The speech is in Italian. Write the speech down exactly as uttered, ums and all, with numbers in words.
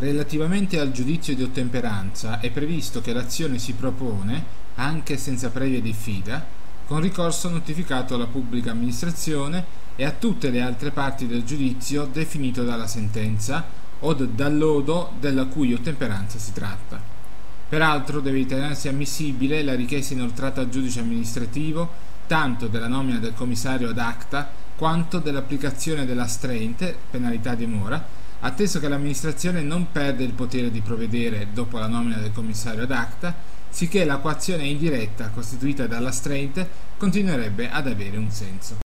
Relativamente al giudizio di ottemperanza è previsto che l'azione si propone, anche senza previa diffida, con ricorso notificato alla pubblica amministrazione e a tutte le altre parti del giudizio definito dalla sentenza o dal lodo della cui ottemperanza si tratta. Peraltro deve ritenersi ammissibile la richiesta inoltrata al giudice amministrativo tanto della nomina del commissario ad acta quanto dell'applicazione dell'astraente, penalità di mora, atteso che l'amministrazione non perde il potere di provvedere dopo la nomina del commissario ad acta, sicché la coazione indiretta costituita dall'astraente continuerebbe ad avere un senso.